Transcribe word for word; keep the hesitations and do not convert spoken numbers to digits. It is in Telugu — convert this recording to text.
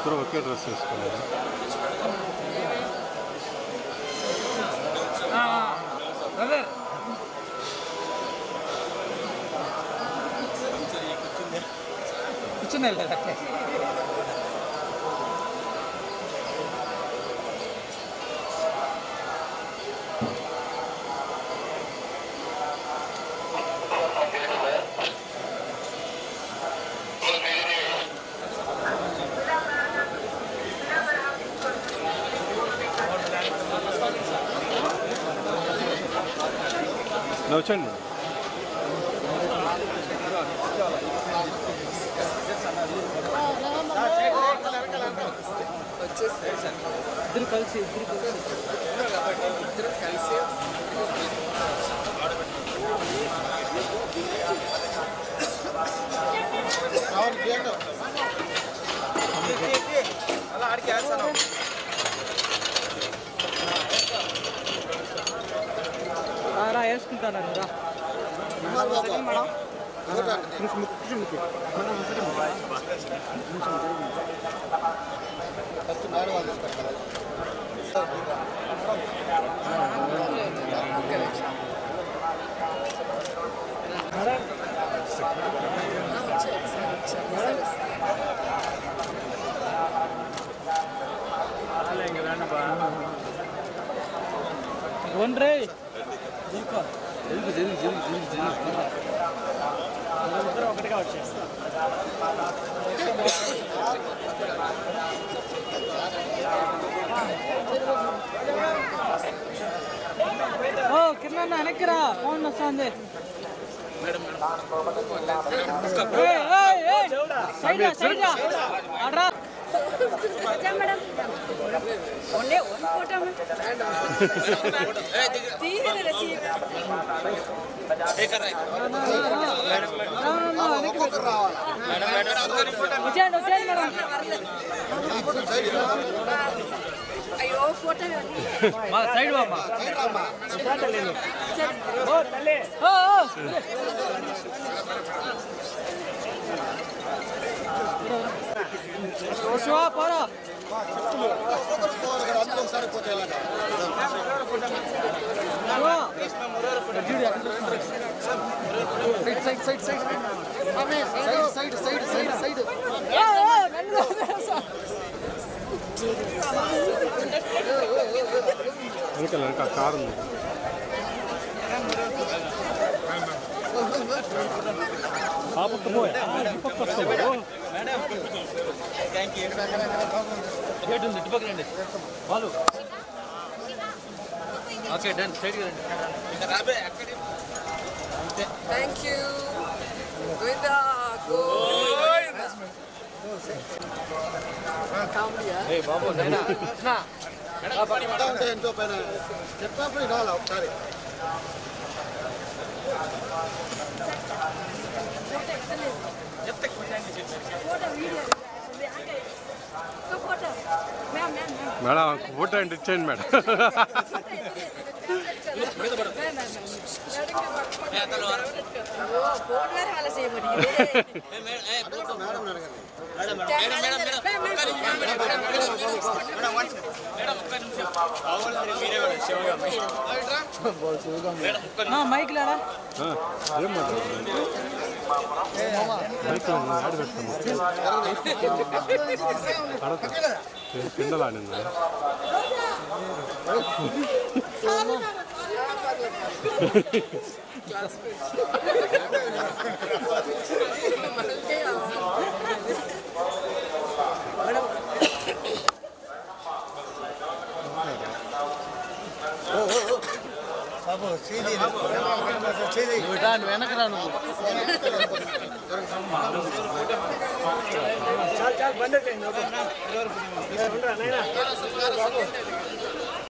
ఇద్దరు ఒకే డ్రెస్ వేసుకున్నారు. కూర్చున్నా లేదంటే వచ్చండి. ఇద్దరు కలిసి ఇద్దరు కలిసి ఇద్దరు కలిసి అలా ఆడికి వేస్తాను. రా వేసుకుంటాను రా ఒండ్రే ఒకటిగా వచ్చేస్తా. ఓ కింద వెనక్కిరా ఫోన్ వస్తుంది. వచ్చేయండి వచ్చేయండి మేడం. అయ్యో ఫోటో సైడ్ బామ్మా శివ పోరా side side side side side side side వెనకాల వెనకాల కారు ఉంది. ఆ పక్క పోయా ఈ పక్క వస్తావు. గేట్ ఉంది ఇటుపక్క రండి వాళ్ళు. ఓకే డన్ సైడ్కి రండి. Thank you Govinda Govinda. ఏ బాబు నేనా ఎంతో పైన చెప్పినప్పుడు వినాలి ఒకసారి. మేడం ఫోటో అంటే ఇచ్చేయండి మేడం. మైక్ లేడా ఏం మాట్లాడుతుంది మైక్ ఆడి పెట్టుకున్నా కిందలా నిన్న నువ్వు వెనకరా నువ్వు చాలా చాలా బండి